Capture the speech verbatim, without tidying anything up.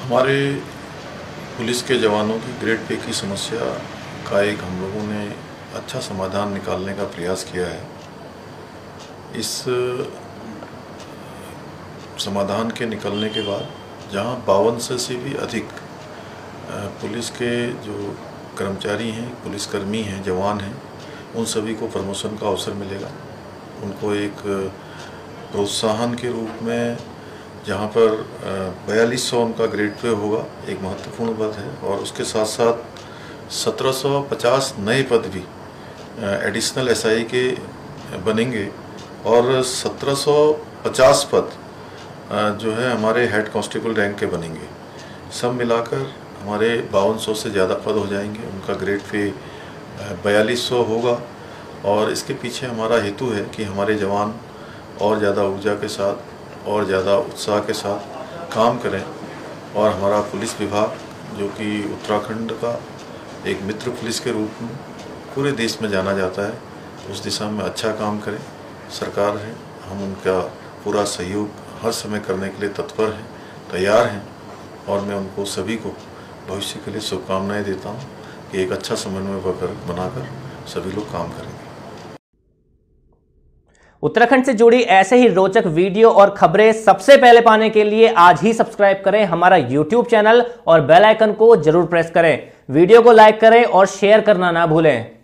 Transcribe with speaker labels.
Speaker 1: हमारे पुलिस के जवानों की ग्रेड पे की समस्या का एक हम लोगों ने अच्छा समाधान निकालने का प्रयास किया है। इस समाधान के निकलने के बाद जहां बावन सौ से भी अधिक पुलिस के जो कर्मचारी हैं, पुलिसकर्मी हैं, जवान हैं, उन सभी को प्रमोशन का अवसर मिलेगा। उनको एक प्रोत्साहन के रूप में जहां पर बयालीस सौ उनका ग्रेड पे होगा, एक महत्वपूर्ण पद है, और उसके साथ साथ सत्रह सौ पचास नए पद भी एडिशनल एसआई के बनेंगे और सत्रह सौ पचास पद जो है हमारे हेड कांस्टेबल रैंक के बनेंगे। सब मिलाकर हमारे बावन सौ से ज़्यादा पद हो जाएंगे। उनका ग्रेड पे बयालीस सौ होगा और इसके पीछे हमारा हेतु है कि हमारे जवान और ज़्यादा ऊर्जा के साथ और ज़्यादा उत्साह के साथ काम करें और हमारा पुलिस विभाग, जो कि उत्तराखंड का एक मित्र पुलिस के रूप में पूरे देश में जाना जाता है, उस दिशा में अच्छा काम करें। सरकार है, हम उनका पूरा सहयोग हर समय करने के लिए तत्पर हैं, तैयार हैं, और मैं उनको सभी को भविष्य के लिए शुभकामनाएं देता हूं कि एक अच्छा समन्वय बनाकर सभी लोग काम करेंगे।
Speaker 2: उत्तराखंड से जुड़ी ऐसे ही रोचक वीडियो और खबरें सबसे पहले पाने के लिए आज ही सब्सक्राइब करें हमारा यूट्यूब चैनल और बेल आइकन को जरूर प्रेस करें। वीडियो को लाइक करें और शेयर करना ना भूलें।